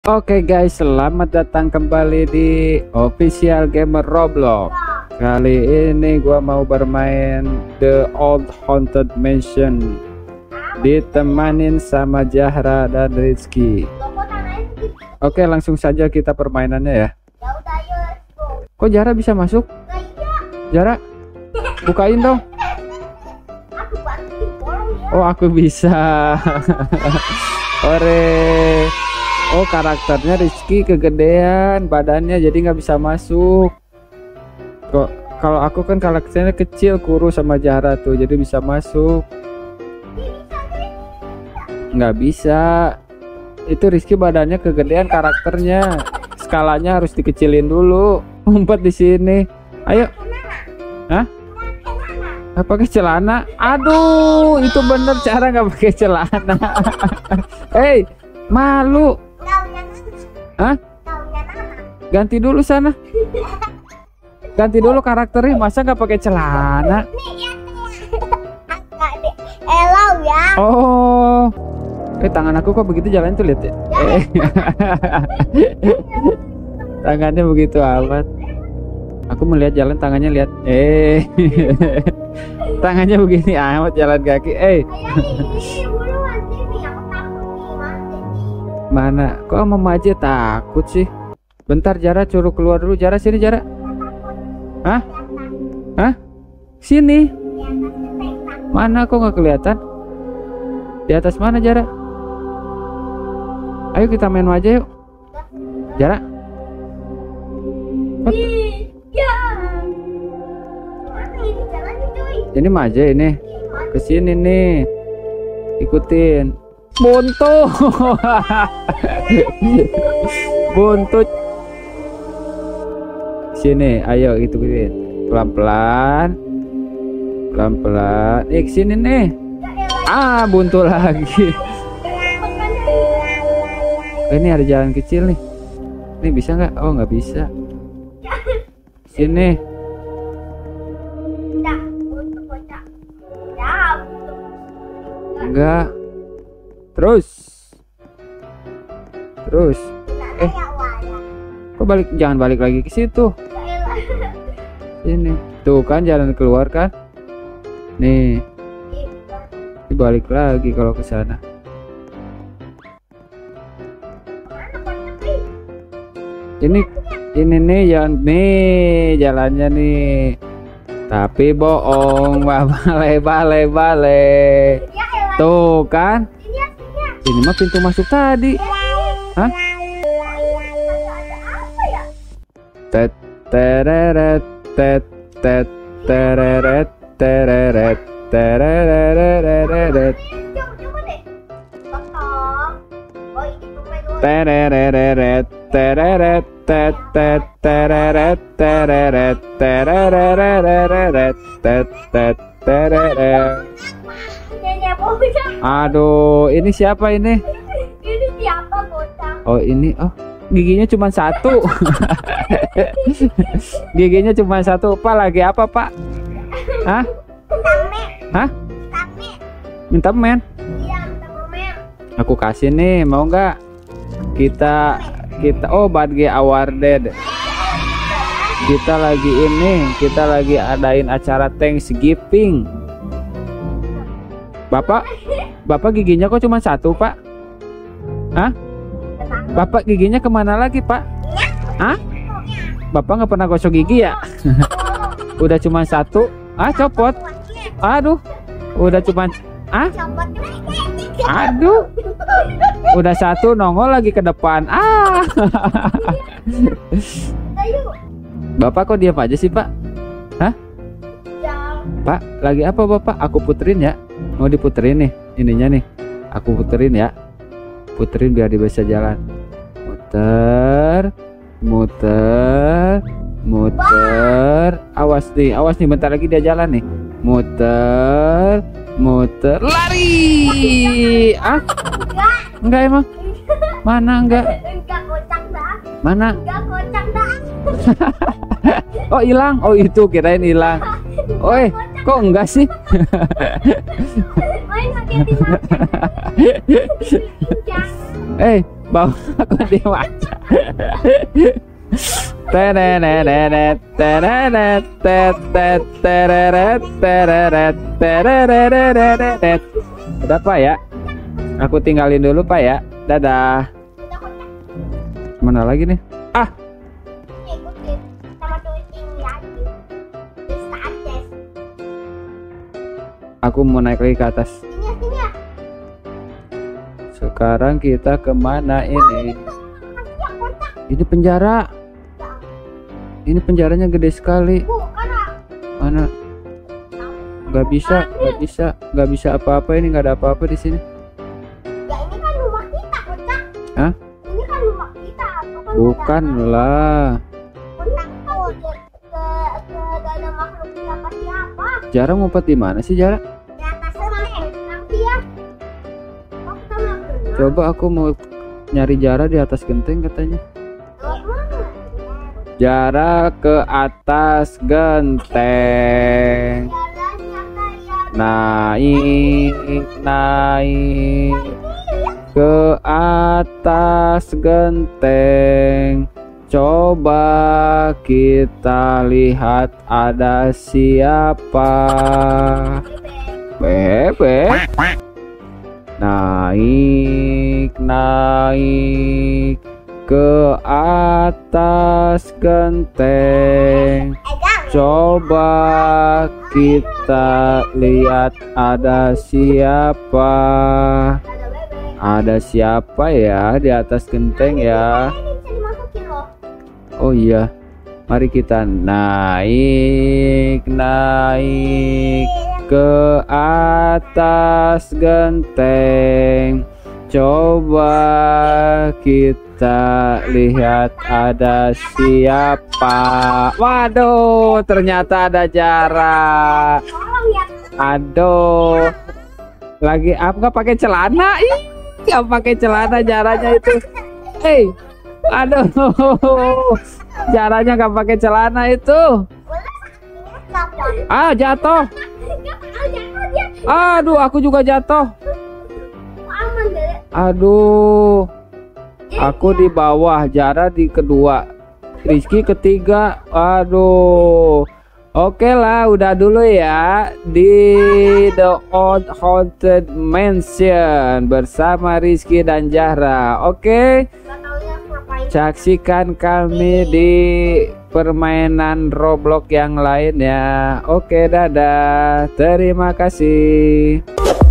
Oke guys, selamat datang kembali di Official Gamer Roblox. Kali ini gua mau bermain The Old Haunted Mansion, ditemanin sama Zahra dan Rizky. Oke, langsung saja kita permainannya ya. Kok Zahra bisa masuk? Zahra, bukain dong. Oh, aku bisa. Ore. Oh, karakternya Rizky kegedean badannya, jadi nggak bisa masuk. Kok kalau aku kan karakternya kecil, kurus sama Zahra tuh, jadi bisa masuk. Nggak bisa. Itu Rizky badannya kegedean, karakternya skalanya harus dikecilin dulu. Ngumpet di sini. Ayo. Hah? Nggak pakai celana? Aduh, itu bener cara nggak pakai celana. Hei, malu. Hah? Ganti dulu sana. Ganti dulu karakternya, masa nggak pakai celana? Oh, tangan aku kok begitu jalan tuh, lihat ya. Tangannya begitu amat. Aku melihat jalan tangannya, lihat. Tangannya begini amat jalan kaki. Mana? Kok Mama aja takut sih? Bentar, Zahra suruh keluar dulu. Zahra sini, Zahra. Hah? Hah? Sini. Mana? Kok nggak kelihatan? Di atas mana, Zahra? Ayo kita main aja yuk. Zahra. Ini mah aja ini. Kesini nih. Ikutin. Buntu. Buntu. Sini, ayo ituin. Pelan-pelan. Pelan-pelan. Sini nih. Ah, buntu lagi. Ini ada jalan kecil nih. Ini bisa nggak? Oh, nggak bisa. Sini. Enggak. Terus. Kok balik? Jangan balik lagi ke situ. Sini. Tuh kan jalan keluar kan? Nih. Dibalik lagi kalau ke sana. Ini nih jalannya nih. Tapi bohong, bale. Tuh kan? Ini mah pintu masuk tadi. Hah? Tet tereret tet tet tereret tereret tereret tereret tereret tet tet tereret tereret tereret tet tet tereret. Aduh, ini siapa ini? Ini siapa, bocah? Oh, ini. Oh, giginya cuma satu. Giginya cuma satu. Pak, lagi apa, Pak? Hah? Hah? Minta men? Iya, minta permen. Aku kasih nih, mau nggak? Kita oh, badge awarded. Kita lagi adain acara Thanksgiving. Bapak giginya kok cuma satu, Pak? Hah? Bapak giginya kemana lagi, Pak? Hah? Bapak nggak pernah gosok gigi ya? Udah cuma satu. Ah, copot. Aduh, udah cuma. Ah? Aduh, udah satu nongol lagi ke depan. Ah. Bapak kok diam aja sih, Pak? Hah? Pak, lagi apa Bapak? Aku puterin ya. Mau diputerin nih ininya nih. Aku puterin ya. Puterin biar dia bisa jalan. Muter. Awas nih, bentar lagi dia jalan nih. Muter. Lari. Ah? Enggak emang? Mana enggak? Enggak, kocak dah. Mana? Enggak, kocak dah. Oh, hilang. Oh, itu kirain hilang. Oi, kok enggak sih? Main pakai bawa aku dimaca. Tenenenet tenenet tetet tereret tereret tereret. Udah Pak ya, aku tinggalin dulu Pak ya, dadah. Mana lagi nih? Ah, Ikutin sama tulisin lagi. Bisa akses. aku mau naik lagi ke atas. Sini ya. Sekarang kita kemana ini? Ya, kotak. Ini penjara. Ini penjaranya gede sekali. Bukan ah. Mana? Gak bisa apa-apa, ini nggak ada apa-apa di sini. Ya ini kan rumah kita, kotak. Hah? Ini kan rumah kita. Bukan lah. Kotak tahu ke ada makhluk siapa? Jara ngumpet di mana sih Jara? Di atas sana nanti ya. Oh, kita nggak kenal. Coba aku mau nyari Jara di atas genteng katanya. Lewat mana? Jara ke atas genteng. Jalannya kayak Naik ke atas genteng. Coba kita lihat ada siapa. Bebek. Naik ke atas genteng. Coba kita lihat ada siapa. Ada siapa ya di atas genteng ya? ini bisa dimasukin loh. Oh iya, mari kita naik ke atas genteng. Coba kita lihat ada siapa. Waduh, ternyata ada Jara. Tolong ya. Aduh, lagi apa nggak pakai celana? Ih, nggak pakai celana Jaranya itu. Hei, aduh, Jaranya nggak pakai celana itu. Ah, jatuh. Aduh, aku juga jatuh. Aman deh. Aduh, aku di bawah, Jara di kedua, Rizky ketiga. Aduh, oke lah, udah dulu ya di The Old Haunted Mansion bersama Rizky dan Jara. Oke, Gak taunya ngapain. saksikan kami di permainan Roblox yang lainnya. Oke, dadah, terima kasih.